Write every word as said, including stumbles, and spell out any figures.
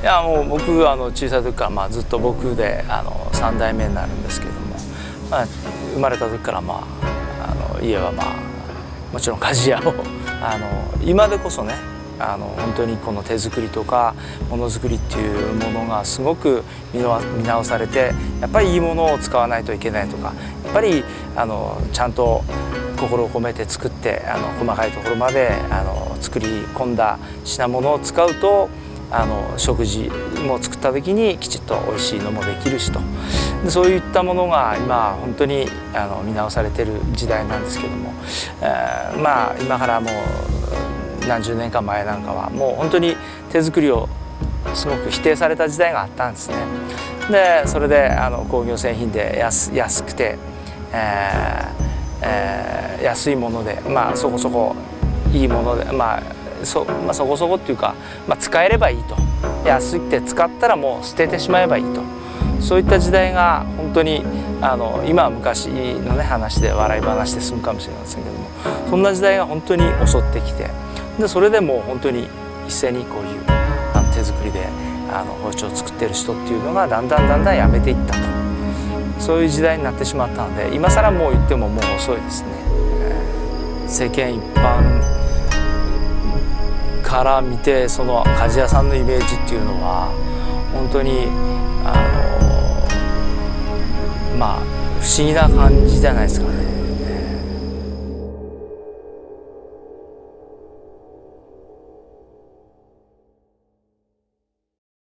やもう僕あの小さい時からまあずっと僕であのさん代目になるんですけども、まあ、生まれた時からまああの家はまあもちろん鍛冶屋をあの今でこそねあの本当にこの手作りとかものづくりっていうものがすごく見直されて、やっぱりいいものを使わないといけないとか、やっぱりあのちゃんと心を込めて作ってあの細かいところまであの作り込んだ品物を使うとあの食事も作った時にきちっと美味しいのもできるしと、でそういったものが今本当にあの見直されてる時代なんですけども、えー、まあ今からもう何十年か前なんかはもう本当に手作りをすごく否定された時代があったんですね。でそれであの工業製品で 安, 安くて、えーえー、安いもので、まあ、そこそこいいもので、まあ そ, まあ、そこそこっていうか、まあ、使えればいいと、安くて使ったらもう捨ててしまえばいいと、そういった時代が本当にあの今は昔の、ね、話で笑い話で済むかもしれませんけども、そんな時代が本当に襲ってきて、でそれでもう本当に一斉にこういうあの手作りであの包丁を作ってる人っていうのがだんだんだんだんやめていったと、そういう時代になってしまったので、今更もう言ってももう遅いですね。世間一般から見てその鍛冶屋さんのイメージっていうのは本当にあのまあ不思議な感じじゃないですかね。